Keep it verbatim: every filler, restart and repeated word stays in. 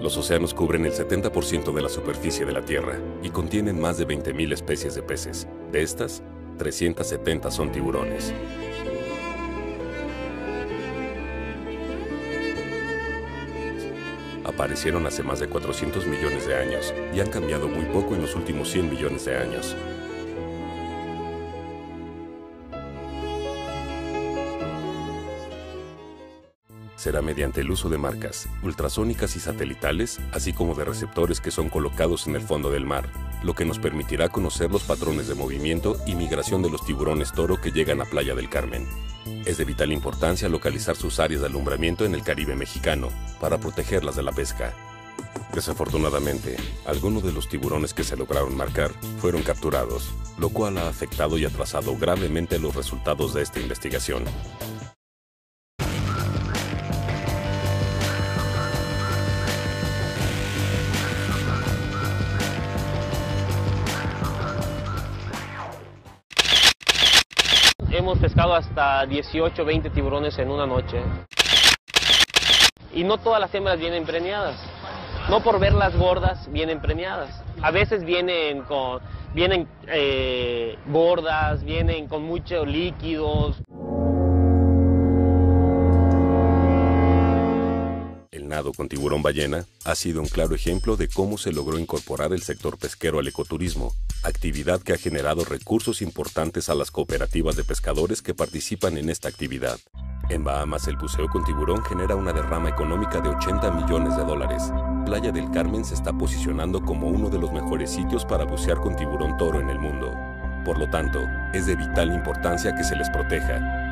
Los océanos cubren el setenta por ciento de la superficie de la Tierra y contienen más de veinte mil especies de peces. De estas, trescientas setenta son tiburones. Aparecieron hace más de cuatrocientos millones de años y han cambiado muy poco en los últimos cien millones de años. Será mediante el uso de marcas ultrasónicas y satelitales, así como de receptores que son colocados en el fondo del mar, lo que nos permitirá conocer los patrones de movimiento y migración de los tiburones toro que llegan a Playa del Carmen. Es de vital importancia localizar sus áreas de alumbramiento en el Caribe mexicano para protegerlas de la pesca. Desafortunadamente, algunos de los tiburones que se lograron marcar fueron capturados, lo cual ha afectado y atrasado gravemente los resultados de esta investigación. Hemos pescado hasta dieciocho, veinte tiburones en una noche. Y no todas las hembras vienen preñadas. No por verlas gordas vienen preñadas. A veces vienen con, vienen eh, gordas, vienen con muchos líquidos. El nado con tiburón ballena ha sido un claro ejemplo de cómo se logró incorporar el sector pesquero al ecoturismo, actividad que ha generado recursos importantes a las cooperativas de pescadores que participan en esta actividad. En Bahamas, el buceo con tiburón genera una derrama económica de ochenta millones de dólares. Playa del Carmen se está posicionando como uno de los mejores sitios para bucear con tiburón toro en el mundo. Por lo tanto, es de vital importancia que se les proteja